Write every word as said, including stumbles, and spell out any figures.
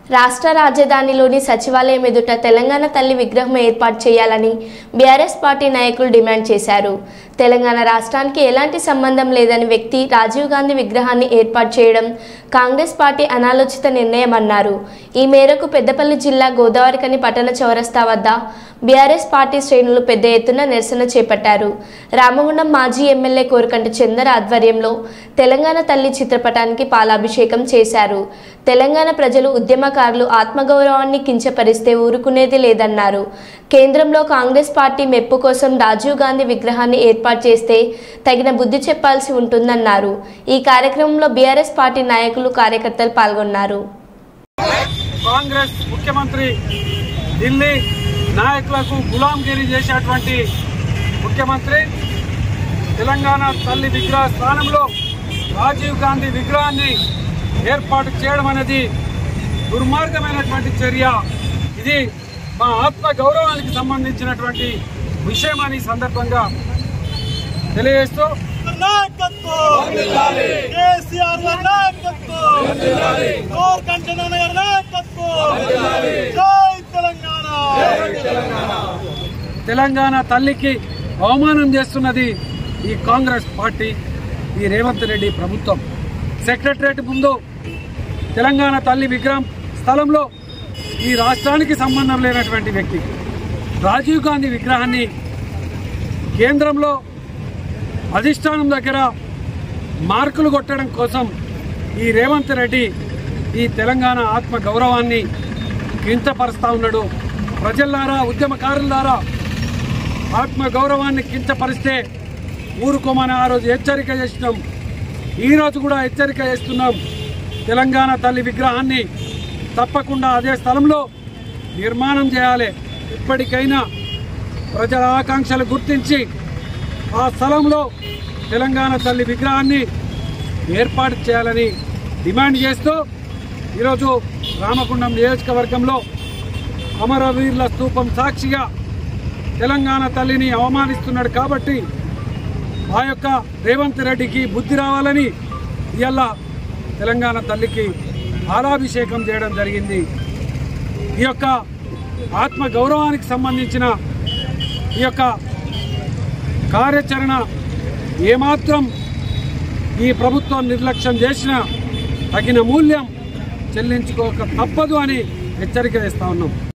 రాష్ట్ర రాజధానిలోని సచివాలయం ఎదుట తెలంగాణ తల్లి విగ్రహం ఏర్పాటు చేయాలని బీఆర్ఎస్ పార్టీ నాయకులు డిమాండ్ చేశారు. తెలంగాణ రాష్ట్రానికి ఎలాంటి సంబంధం లేదని వ్యక్తి రాజీవ్ గాంధీ విగ్రహాన్ని ఏర్పాటు చేయడం కాంగ్రెస్ పార్టీ అనాలోచిత నిర్ణయమన్నారు. ఈ మేరకు పెద్దపల్లి జిల్లా గోదావరికని పట్టణ చౌరస్తా వద్ద బీఆర్ఎస్ పార్టీ శ్రేణులు పెద్ద ఎత్తున నిరసన చేపట్టారు. రామగుండం మాజీ ఎమ్మెల్యే కోరకంటి చందర్ ఆధ్వర్యంలో తెలంగాణ తల్లి చిత్రపటానికి పాలాభిషేకం చేశారు. తెలంగాణ ప్రజలు ఉద్యమకారులు ఆత్మగౌరవాన్ని కించపరిస్తే ఊరుకునేది లేదన్నారు. కేంద్రంలో కాంగ్రెస్ పార్టీ మెప్పు కోసం రాజీవ్ గాంధీ విగ్రహాన్ని ఏర్పాటు చేస్తే తగిన బుద్ధి చెప్పాల్సి ఉంటుందన్నారు. ఈ కార్యక్రమంలో బీఆర్ఎస్ పార్టీ నాయకులు కార్యకర్తలు పాల్గొన్నారు. కాంగ్రెస్ ముఖ్యమంత్రి ఢిల్లీ నాయకులకు గులాంగిరి చేసేటువంటి ముఖ్యమంత్రి తెలంగాణ తల్లి విగ్రహ స్థానంలో రాజీవ్ గాంధీ విగ్రహాన్ని ఏర్పాటు చేయడం అనేది దుర్మార్గమైనటువంటి చర్య. ఇది మా ఆత్మ గౌరవానికి సంబంధించినటువంటి విషయం అని సందర్భంగా తెలియజేస్తూ తెలంగాణ తల్లికి అవమానం చేస్తున్నది ఈ కాంగ్రెస్ పార్టీ, ఈ రేవంత్ రెడ్డి ప్రభుత్వం. సెక్రటరేట్ ముందు తెలంగాణ తల్లి విగ్రహం స్థలంలో ఈ రాష్ట్రానికి సంబంధం లేనటువంటి వ్యక్తి రాజీవ్ గాంధీ విగ్రహాన్ని కేంద్రంలో అధిష్టానం దగ్గర మార్కులు కొట్టడం కోసం ఈ రేవంత్ రెడ్డి ఈ తెలంగాణ ఆత్మ గౌరవాన్ని కించపరుస్తూ ఉన్నాడు. ప్రజలారా, ఉద్యమకారులారా, ఆత్మ గౌరవాన్ని కించపరిస్తే ఊరుకోమని ఆ రోజు హెచ్చరిక చేసినాం. ఈరోజు కూడా హెచ్చరిక చేస్తున్నాం. తెలంగాణ తల్లి విగ్రహాన్ని తప్పకుండా అదే స్థలంలో నిర్మాణం చేయాలి. ఇప్పటికైనా ప్రజల ఆకాంక్షలు గుర్తించి ఆ స్థలంలో తెలంగాణ తల్లి విగ్రహాన్ని ఏర్పాటు చేయాలని డిమాండ్ చేస్తూ ఈరోజు రామగుండం నియోజకవర్గంలో అమరవీరుల స్తూపం సాక్షిగా తెలంగాణ తల్లిని అవమానిస్తున్నాడు కాబట్టి ఆ యొక్క రేవంత్ రెడ్డికి బుద్ధి రావాలని ఇవాళ తెలంగాణ తల్లికి పాలాభిషేకం చేయడం జరిగింది. ఈ యొక్క ఆత్మ గౌరవానికి సంబంధించిన ఈ యొక్క కార్యాచరణ ఏమాత్రం ఈ ప్రభుత్వం నిర్లక్ష్యం చేసినా తగిన మూల్యం చెల్లించుకోక తప్పదు అని హెచ్చరిక చేస్తా ఉన్నాం.